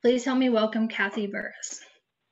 Please help me welcome Kathy Burris.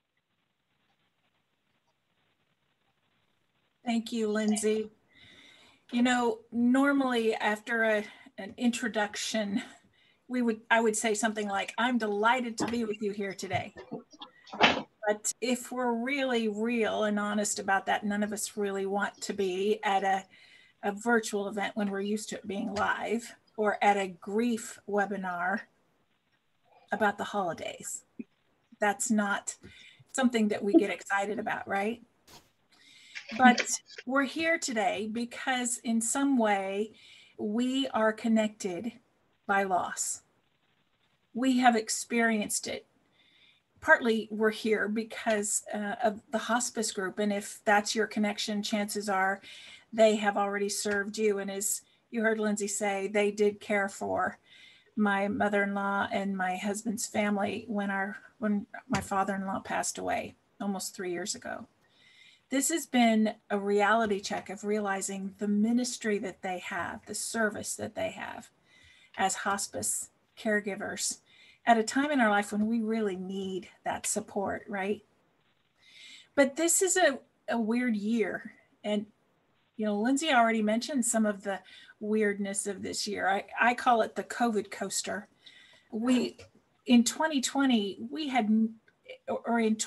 Thank you, Lindsay. You know, normally after an introduction, I would say something like, I'm delighted to be with you here today. But if we're really real and honest about that, none of us really want to be at a virtual event when we're used to it being live, or at a grief webinar about the holidays. That's not something that we get excited about, right? But we're here today because in some way we are connected by loss. We have experienced it. Partly we're here because of the hospice group. And if that's your connection, chances are they have already served you. And as you heard Lindsay say, they did care for my mother-in-law and my husband's family when my father-in-law passed away almost 3 years ago. This has been a reality check of realizing the ministry that they have, the service that they have as hospice caregivers at a time in our life when we really need that support, right? But this is a weird year. And, you know, Lindsay already mentioned some of the weirdness of this year. I call it the COVID coaster. In 2020, or in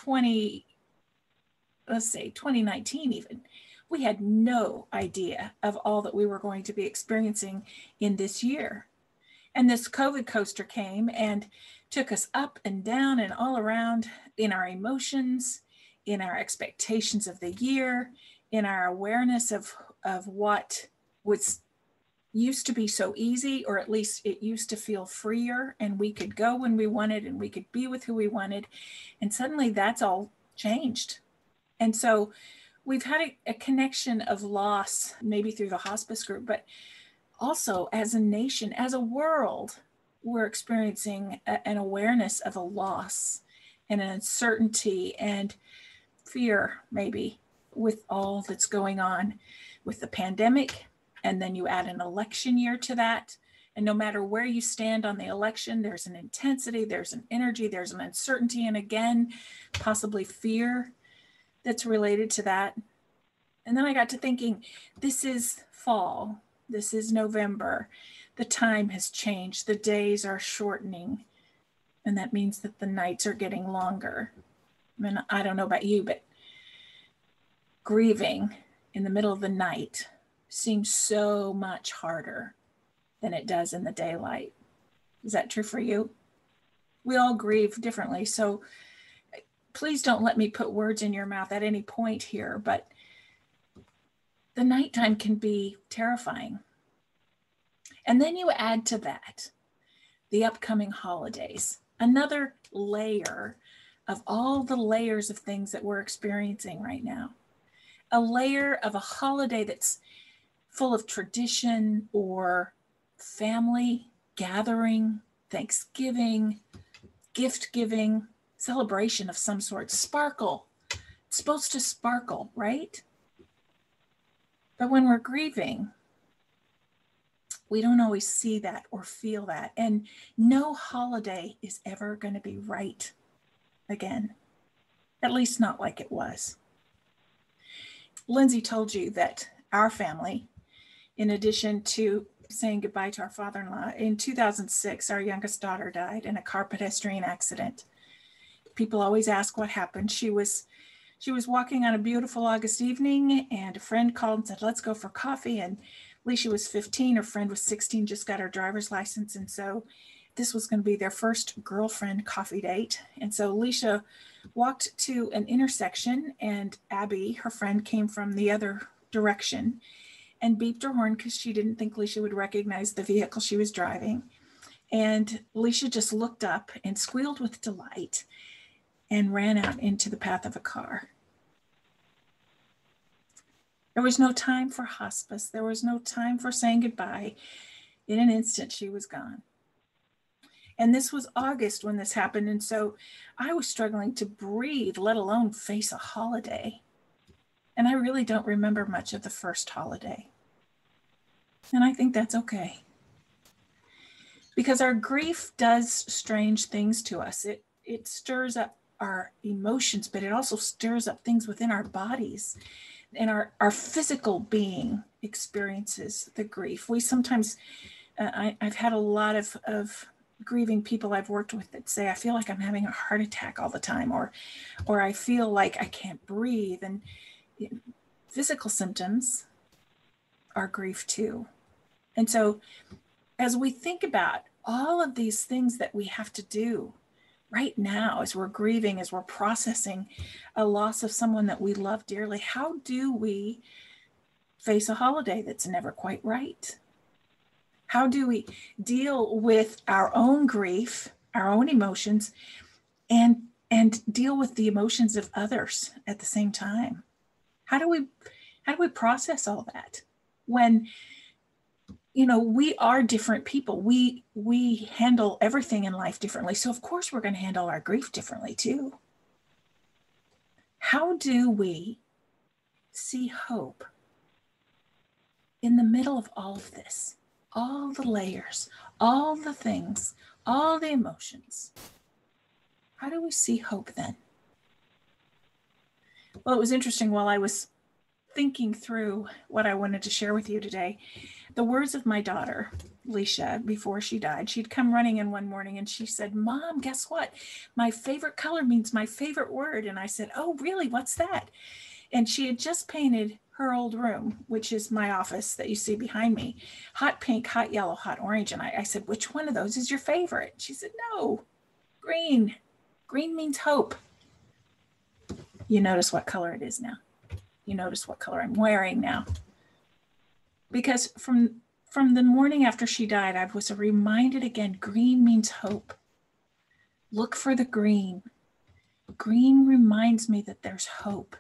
2019 even, we had no idea of all that we were going to be experiencing in this year. And this COVID coaster came and took us up and down and all around in our emotions, in our expectations of the year, in our awareness of what was used to be so easy, or at least it used to feel freer, and we could go when we wanted and we could be with who we wanted. And suddenly that's all changed. And so we've had a connection of loss, maybe through the hospice group, but also as a nation, as a world, we're experiencing an awareness of a loss and an uncertainty and fear, maybe, with all that's going on with the pandemic. And then you add an election year to that. And no matter where you stand on the election, there's an intensity, there's an energy, there's an uncertainty, and again, possibly fear that's related to that. And then I got to thinking, this is fall. This is November. The time has changed. The days are shortening. And that means that the nights are getting longer. I mean, I don't know about you, but grieving in the middle of the night seems so much harder than it does in the daylight. Is that true for you? We all grieve differently. So please don't let me put words in your mouth at any point here, but the nighttime can be terrifying. And then you add to that the upcoming holidays, another layer of all the layers of things that we're experiencing right now. A layer of a holiday that's full of tradition or family gathering, Thanksgiving, gift giving, celebration of some sort, sparkle. It's supposed to sparkle, right? But when we're grieving, we don't always see that or feel that. And no holiday is ever going to be right again, at least not like it was. Lindsay told you that our family, in addition to saying goodbye to our father-in-law, in 2006, our youngest daughter died in a car pedestrian accident. People always ask what happened. She was walking on a beautiful August evening, and a friend called and said, let's go for coffee. And Alicia was 15, her friend was 16, just got her driver's license. And so this was going to be their first girlfriend coffee date. And so Alicia walked to an intersection, and Abby, her friend, came from the other direction and beeped her horn because she didn't think Alicia would recognize the vehicle she was driving. And Alicia just looked up and squealed with delight and ran out into the path of a car. There was no time for hospice. There was no time for saying goodbye. In an instant, she was gone. And this was August when this happened. And so I was struggling to breathe, let alone face a holiday. And I really don't remember much of the first holiday. And I think that's okay. Because our grief does strange things to us. it stirs up our emotions, but it also stirs up things within our bodies, and our physical being experiences the grief. We sometimes, I've had a lot of grieving people I've worked with that say, I feel like I'm having a heart attack all the time, or I feel like I can't breathe. And physical symptoms are grief too. And so as we think about all of these things that we have to do right now, as we're grieving, as we're processing a loss of someone that we love dearly, how do we face a holiday that's never quite right? How do we deal with our own grief, our own emotions, and deal with the emotions of others at the same time? How do we process all that when, you know, we are different people? We handle everything in life differently. So of course we're going to handle our grief differently too. How do we see hope in the middle of all of this? All the layers, all the things, all the emotions. How do we see hope then? Well, it was interesting while I was thinking through what I wanted to share with you today. The words of my daughter, Leisha, before she died, she'd come running in one morning and she said, Mom, guess what? My favorite color means my favorite word. And I said, oh, really? What's that? And she had just painted her old room, which is my office that you see behind me, hot pink, hot yellow, hot orange. And I said, which one of those is your favorite? She said, no, green. Green means hope. You notice what color it is now. You notice what color I'm wearing now. Because from the morning after she died, I was reminded again, green means hope. Look for the green. Green reminds me that there's hope.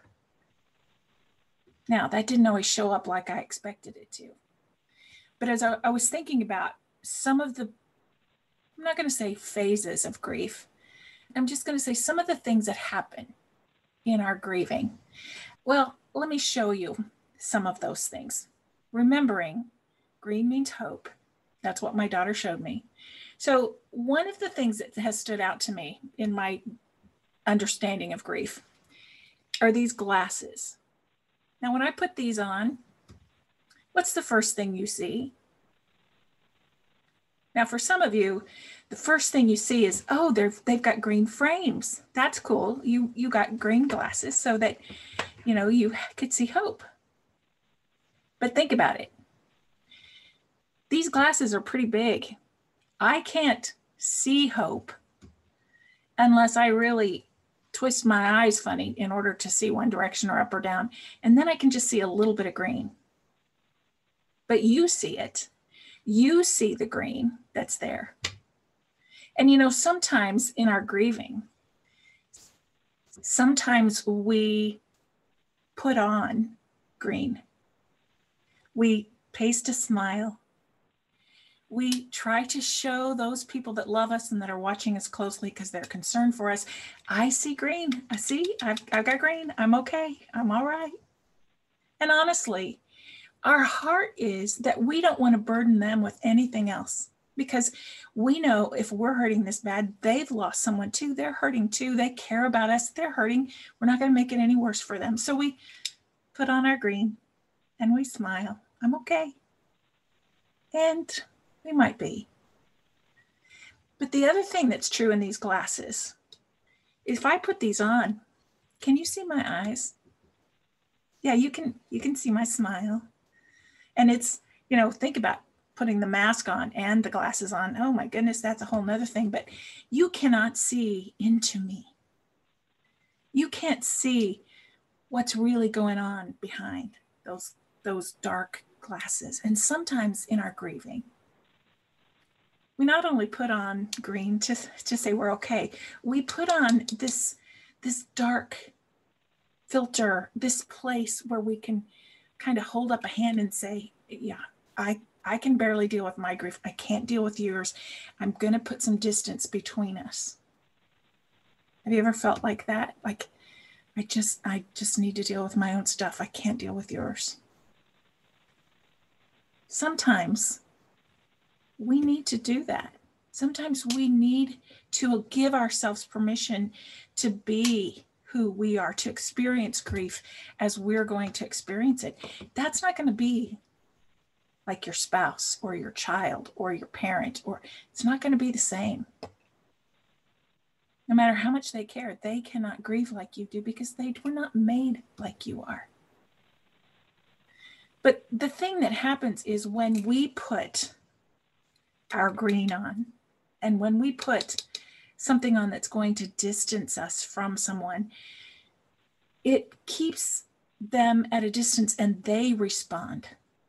Now, that didn't always show up like I expected it to. But as I was thinking about some of the, I'm not going to say phases of grief, I'm just going to say some of the things that happen in our grieving. Well, let me show you some of those things. Remembering green means hope. That's what my daughter showed me. So one of the things that has stood out to me in my understanding of grief are these glasses. Now, when I put these on, what's the first thing you see? Now, for some of you, the first thing you see is, oh, they've got green frames. That's cool. You got green glasses so that, you know, you could see hope. But think about it. These glasses are pretty big. I can't see hope unless I really twist my eyes funny in order to see one direction or up or down. And then I can just see a little bit of green. But you see it. You see the green that's there. And you know, sometimes in our grieving, sometimes we put on green. We paste a smile. We try to show those people that love us and that are watching us closely because they're concerned for us. I see green. I've got green. I'm okay. I'm all right. And honestly, our heart is that we don't want to burden them with anything else, because we know if we're hurting this bad, they've lost someone too. They're hurting too. They care about us. They're hurting. We're not going to make it any worse for them. So we put on our green and we smile. I'm okay. And we might be. But the other thing that's true in these glasses, if I put these on, can you see my eyes? Yeah, you can see my smile. And it's, you know, think about putting the mask on and the glasses on. Oh my goodness, that's a whole nother thing. But you cannot see into me. You can't see what's really going on behind those dark glasses. And sometimes in our grieving, we not only put on green to say we're okay, we put on this dark filter, this place where we can kind of hold up a hand and say, yeah, I can barely deal with my grief. I can't deal with yours. I'm going to put some distance between us. Have you ever felt like that? Like, I just need to deal with my own stuff. I can't deal with yours. Sometimes we need to do that. Sometimes we need to give ourselves permission to be who we are, to experience grief as we're going to experience it. That's not going to be like your spouse or your child or your parent, or it's not going to be the same. No matter how much they care, they cannot grieve like you do because they were not made like you are. But the thing that happens is when we put our green on, and when we put something on that's going to distance us from someone, it keeps them at a distance and they respond.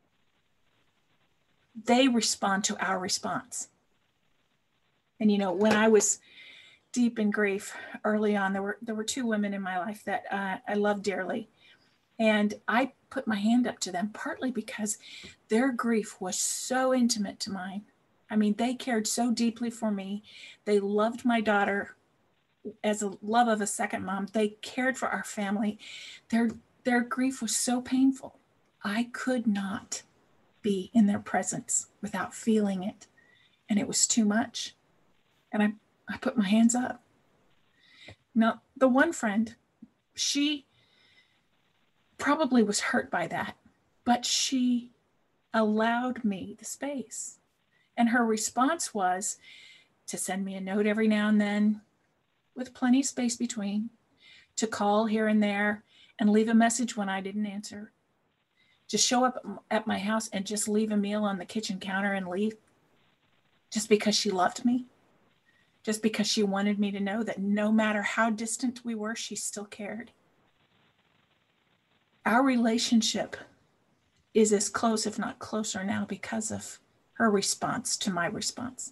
They respond to our response. And you know, when I was deep in grief early on, there were two women in my life that I love dearly. And I put my hand up to them partly because their grief was so intimate to mine. I mean, they cared so deeply for me. They loved my daughter as a love of a second mom. They cared for our family. Their grief was so painful. I could not be in their presence without feeling it. And it was too much. And I put my hands up. Now, the one friend, she probably was hurt by that, but she allowed me the space. And her response was to send me a note every now and then with plenty of space between, to call here and there and leave a message when I didn't answer, to show up at my house and just leave a meal on the kitchen counter and leave, just because she loved me, just because she wanted me to know that no matter how distant we were, she still cared. Our relationship is as close, if not closer now, because of her response to my response.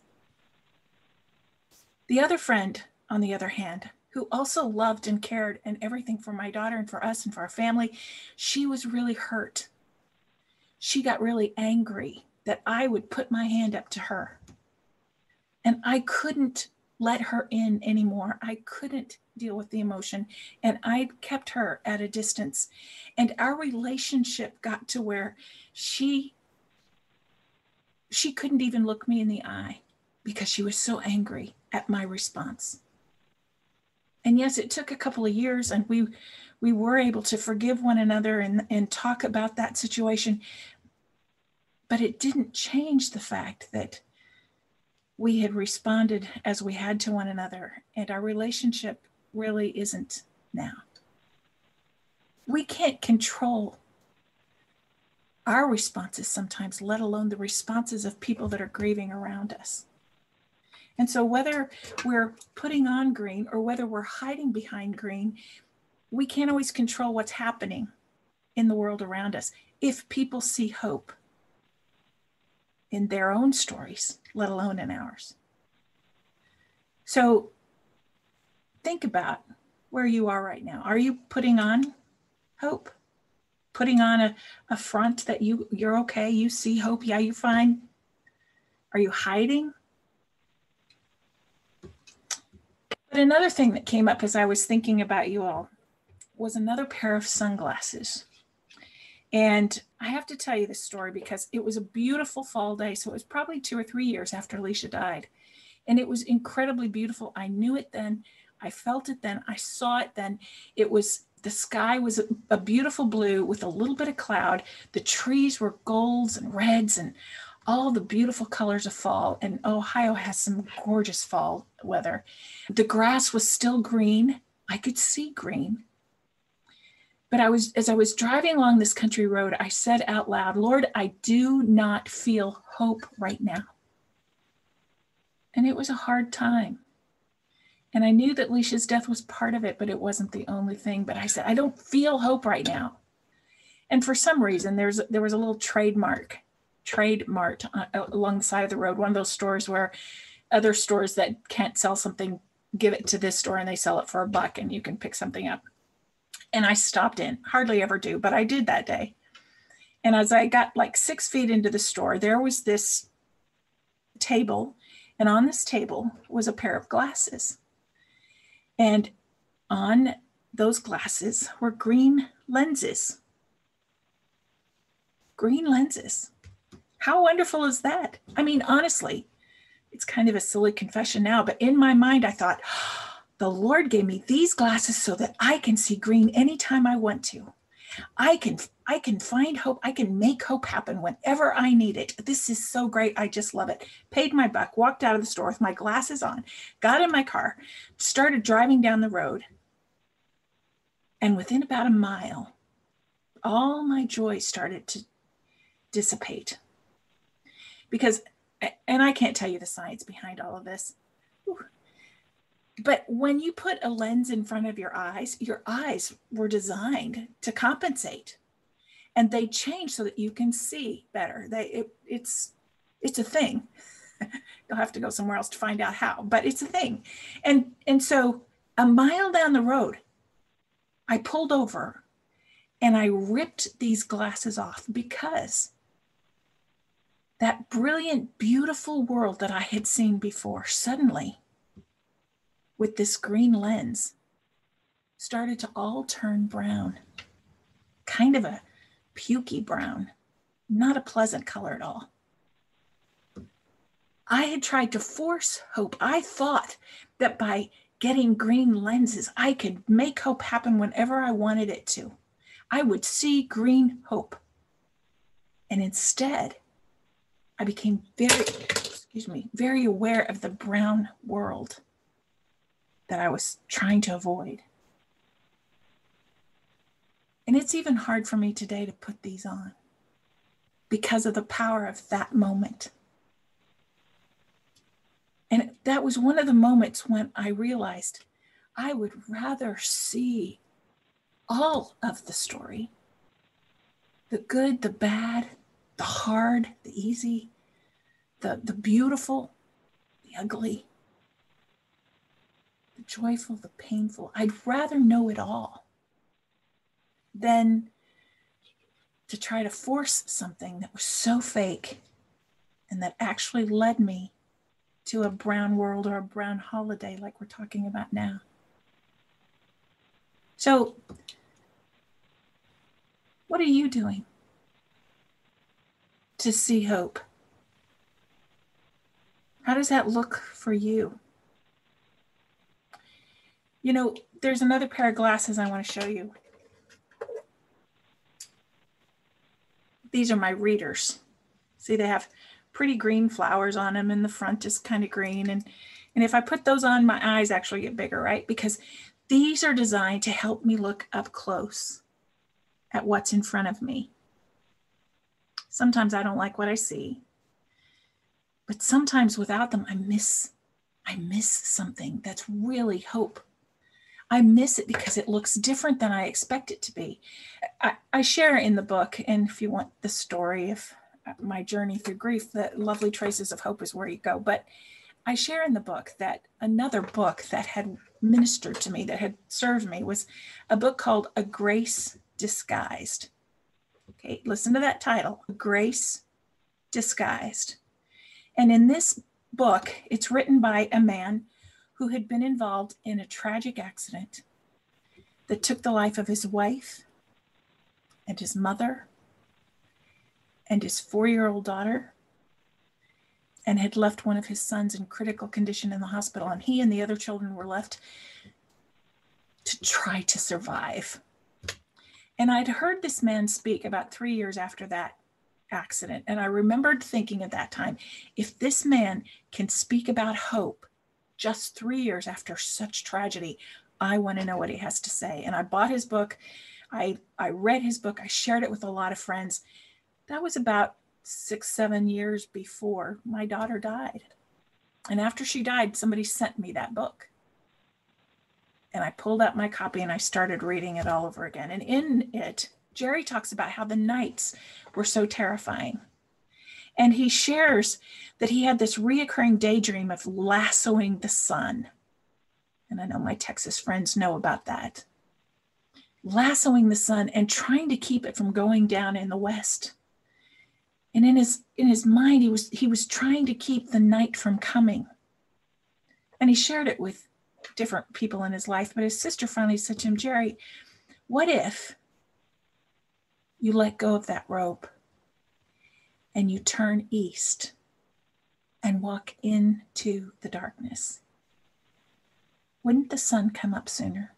The other friend, on the other hand, who also loved and cared and everything for my daughter and for us and for our family, she was really hurt. She got really angry that I would put my hand up to her. And I couldn't let her in anymore. I couldn't deal with the emotion, and I kept her at a distance. And our relationship got to where she couldn't even look me in the eye because she was so angry at my response. And yes, it took a couple of years, and we were able to forgive one another and talk about that situation. But it didn't change the fact that we had responded as we had to one another, and our relationship really isn't now. We can't control our responses sometimes, let alone the responses of people that are grieving around us. And so whether we're putting on green or whether we're hiding behind green, we can't always control what's happening in the world around us. If people see hope in their own stories, let alone in ours. So think about where you are right now. Are you putting on hope? Putting on a front that you're okay, you see hope, yeah, you're fine? Are you hiding? But another thing that came up as I was thinking about you all was another pair of sunglasses. And I have to tell you this story because it was a beautiful fall day. So it was probably 2 or 3 years after Alicia died. And it was incredibly beautiful. I knew it then. I felt it then. I saw it then. The sky was a beautiful blue with a little bit of cloud. The trees were golds and reds and all the beautiful colors of fall. And Ohio has some gorgeous fall weather. The grass was still green. I could see green. But as I was driving along this country road, I said out loud, Lord, I do not feel hope right now. And it was a hard time. And I knew that Alicia's death was part of it, but it wasn't the only thing. But I said, I don't feel hope right now. And for some reason, there was a little Trade Mart along the side of the road, one of those stores where other stores that can't sell something give it to this store and they sell it for $1 and you can pick something up. And I stopped in, hardly ever do, but I did that day. And as I got like 6 feet into the store, there was this table. And on this table was a pair of glasses. And on those glasses were green lenses. Green lenses. How wonderful is that? I mean, honestly, it's kind of a silly confession now, but in my mind, I thought, the Lord gave me these glasses so that I can see green anytime I want to. I can find hope. I can make hope happen whenever I need it. This is so great. I just love it. Paid my buck, walked out of the store with my glasses on, got in my car, started driving down the road. And within about a mile, all my joy started to dissipate. Because, and I can't tell you the science behind all of this, but when you put a lens in front of your eyes were designed to compensate, and they change so that you can see better. It's a thing. You'll have to go somewhere else to find out how, but it's a thing. And so a mile down the road, I pulled over and I ripped these glasses off, because that brilliant, beautiful world that I had seen before suddenly, with this green lens, started to all turn brown, kind of a pukey brown, not a pleasant color at all. I had tried to force hope. I thought that by getting green lenses, I could make hope happen whenever I wanted it to. I would see green hope. And instead, I became very aware of the brown world that I was trying to avoid. And it's even hard for me today to put these on because of the power of that moment. And that was one of the moments when I realized I would rather see all of the story, the good, the bad, the hard, the easy, the beautiful, the ugly, the joyful, the painful. I'd rather know it all than to try to force something that was so fake and that actually led me to a brown world or a brown holiday like we're talking about now. So, what are you doing to see hope? How does that look for you? You know, there's another pair of glasses I want to show you. These are my readers. See, they have pretty green flowers on them, and the front is kind of green. And if I put those on, my eyes actually get bigger, right? Because these are designed to help me look up close at what's in front of me. Sometimes I don't like what I see, but sometimes without them, I miss something that's really hope. I miss it because it looks different than I expect it to be. I share in the book, and if you want the story of my journey through grief, the Lovely Traces of Hope is where you go. But I share in the book that another book that had ministered to me, that had served me, was a book called A Grace Disguised. Okay, listen to that title, A Grace Disguised. And in this book, it's written by a man who had been involved in a tragic accident that took the life of his wife and his mother and his 4-year-old daughter, and had left one of his sons in critical condition in the hospital. And he and the other children were left to try to survive. And I'd heard this man speak about 3 years after that accident. And I remembered thinking at that time, if this man can speak about hope just 3 years after such tragedy, I want to know what he has to say. And I bought his book. I read his book. I shared it with a lot of friends. That was about 6-7 years before my daughter died. And after she died, somebody sent me that book. And I pulled out my copy and I started reading it all over again. And in it, Jerry talks about how the nights were so terrifying. And he shares that he had this reoccurring daydream of lassoing the sun. And I know my Texas friends know about that. Lassoing the sun and trying to keep it from going down in the west. And in his mind, he was trying to keep the night from coming. And he shared it with different people in his life. But his sister finally said to him, Jerry, what if you let go of that rope and you turn east and walk into the darkness? Wouldn't the sun come up sooner?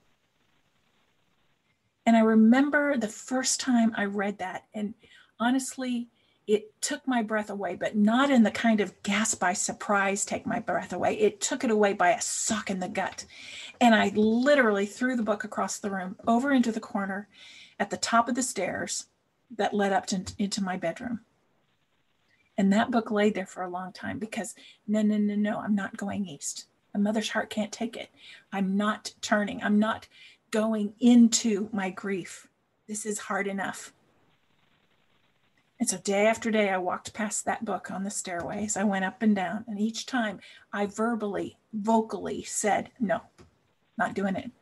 And I remember the first time I read that, and honestly, it took my breath away, but not in the kind of gasp by surprise, take my breath away. It took it away by a sock in the gut. And I literally threw the book across the room, over into the corner at the top of the stairs that led up into my bedroom. And that book laid there for a long time because no, I'm not going east. A mother's heart can't take it. I'm not turning. I'm not going into my grief. This is hard enough. And so day after day, I walked past that book on the stairways. I went up and down. And each time I vocally said, no, not doing it.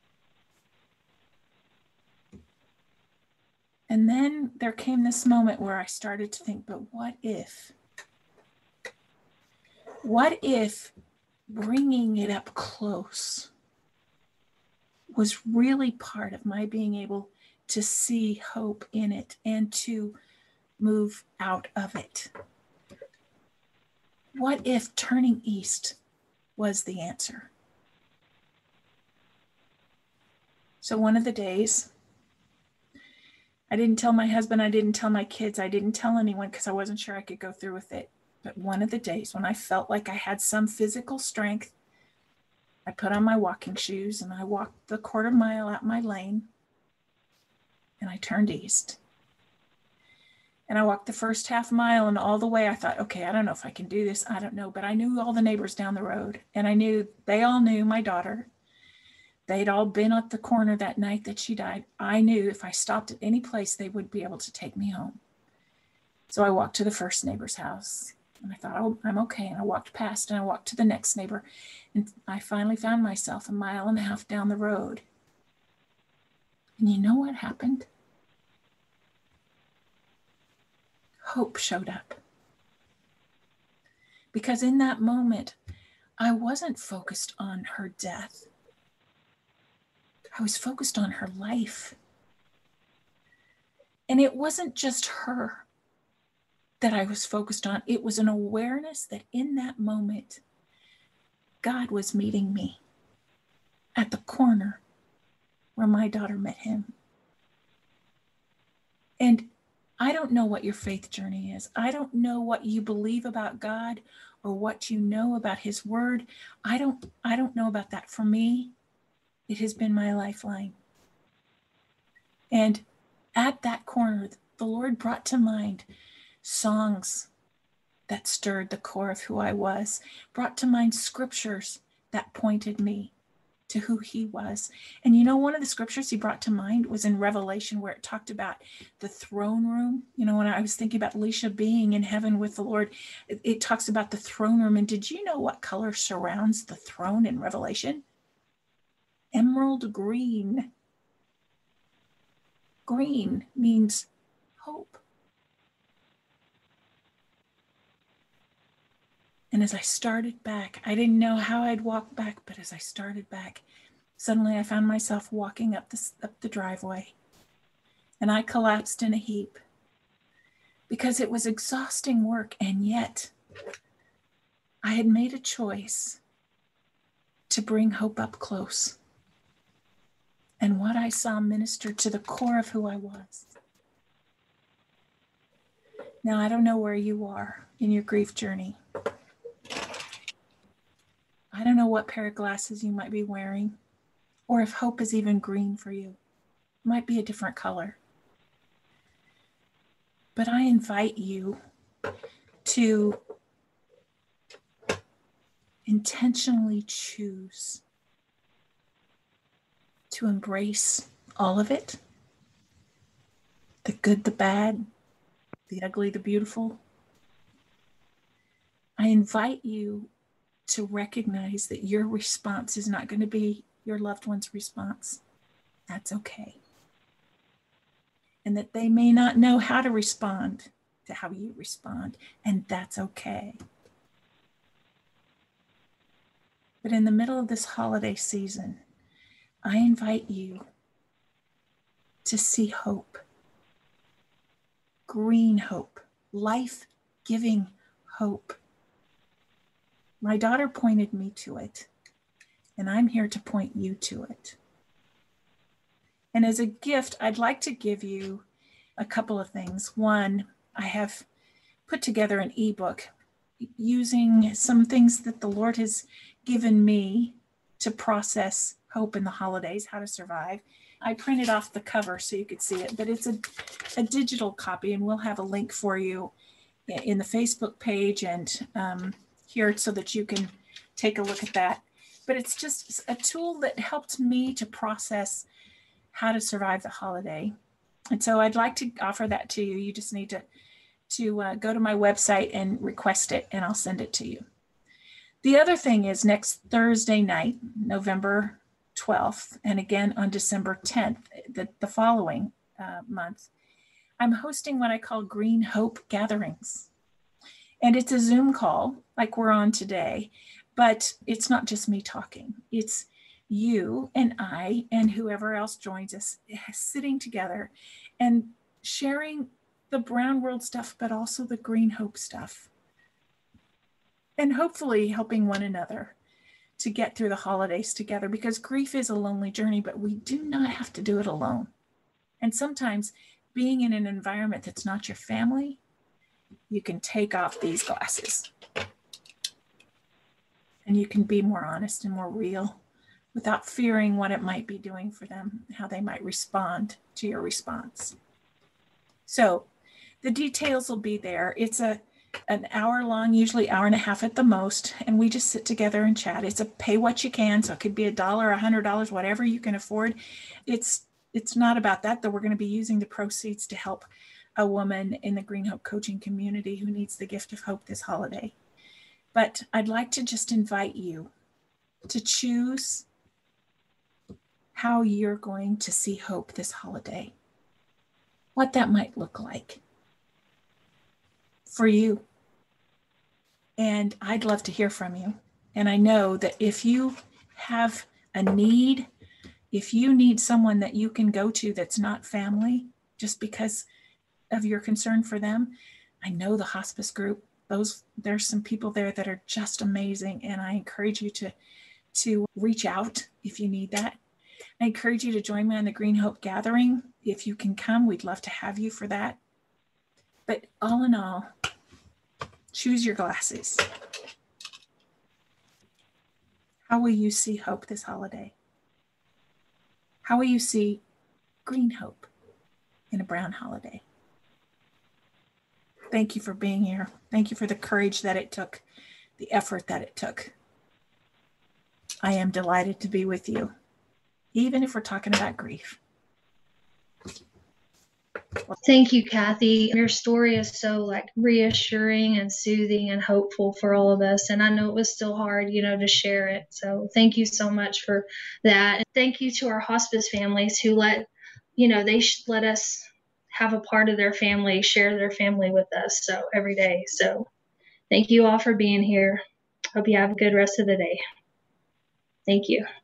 And then there came this moment where I started to think, but what if bringing it up close was really part of my being able to see hope in it and to move out of it? What if turning east was the answer? So one of the days, I didn't tell my husband, I didn't tell my kids, I didn't tell anyone because I wasn't sure I could go through with it. But one of the days when I felt like I had some physical strength, I put on my walking shoes and I walked the quarter mile out my lane and I turned east. And I walked the first half mile, and all the way I thought, okay, I don't know if I can do this. I don't know. But I knew all the neighbors down the road, and I knew they all knew my daughter. They'd all been at the corner that night that she died. I knew if I stopped at any place, they would be able to take me home. So I walked to the first neighbor's house, and I thought, oh, I'm okay. And I walked past, and I walked to the next neighbor, and I finally found myself 1.5 miles down the road. And you know what happened? Hope showed up. Because in that moment, I wasn't focused on her death. I was focused on her life. And it wasn't just her that I was focused on. It was an awareness that in that moment, God was meeting me at the corner where my daughter met him. And I don't know what your faith journey is. I don't know what you believe about God or what you know about his word. I don't know about that. For me, it has been my lifeline. And at that corner, the Lord brought to mind songs that stirred the core of who I was, brought to mind scriptures that pointed me to who he was. And you know, one of the scriptures he brought to mind was in Revelation, where it talked about the throne room. You know, when I was thinking about Alicia being in heaven with the Lord, it talks about the throne room. And did you know what color surrounds the throne in Revelation? Emerald green. Green means hope. And as I started back, I didn't know how I'd walk back, but as I started back, suddenly I found myself walking up the driveway, and I collapsed in a heap because it was exhausting work, and yet I had made a choice to bring hope up close. And what I saw ministered to the core of who I was. Now, I don't know where you are in your grief journey. I don't know what pair of glasses you might be wearing, or if hope is even green for you. It might be a different color. But I invite you to intentionally choose to embrace all of it, the good, the bad, the ugly, the beautiful. I invite you to recognize that your response is not going to be your loved one's response. That's okay. And that they may not know how to respond to how you respond, and that's okay. But in the middle of this holiday season, I invite you to see hope, green hope, life-giving hope My daughter pointed me to it, and I'm here to point you to it. And as a gift, I'd like to give you a couple of things. One, I have put together an ebook using some things that the Lord has given me to process hope in the holidays, how to survive. I printed off the cover so you could see it, but it's a digital copy, and we'll have a link for you in the Facebook page and here so that you can take a look at that. But it's just a tool that helped me to process how to survive the holiday. And so I'd like to offer that to you. You just need to go to my website and request it, and I'll send it to you. The other thing is next Thursday night, November 12th, and again on December 10th, the following month, I'm hosting what I call Green Hope Gatherings. And it's a Zoom call like we're on today, but it's not just me talking. It's you and I and whoever else joins us sitting together and sharing the Brown World stuff, but also the Green Hope stuff. And hopefully helping one another to get through the holidays together, because grief is a lonely journey, but we do not have to do it alone. And sometimes being in an environment that's not your family, you can take off these glasses and you can be more honest and more real without fearing what it might be doing for them, how they might respond to your response. So the details will be there. It's an hour long, usually hour and a half at the most, and we just sit together and chat. It's a pay what you can, so it could be $1, $100, whatever you can afford. It's not about that, though. We're going to be using the proceeds to help a woman in the Green Hope coaching community who needs the gift of hope this holiday. But I'd like to just invite you to choose how you're going to see hope this holiday, what that might look like for you. And I'd love to hear from you. And I know that if you have a need, if you need someone that you can go to that's not family, just because of your concern for them, I know the hospice group, there's some people there that are just amazing. And I encourage you to reach out if you need that. I encourage you to join me on the Green Hope Gathering. If you can come, we'd love to have you for that. But all in all, choose your glasses. How will you see hope this holiday? How will you see green hope in a brown holiday? Thank you for being here. Thank you for the courage that it took, the effort that it took. I am delighted to be with you, even if we're talking about grief. Thank you, Kathy. Your story is so reassuring and soothing and hopeful for all of us. And I know it was still hard, to share it. So thank you so much for that. And thank you to our hospice families who let us have a part of their family, share their family with us. So every day. So thank you all for being here. Hope you have a good rest of the day. Thank you.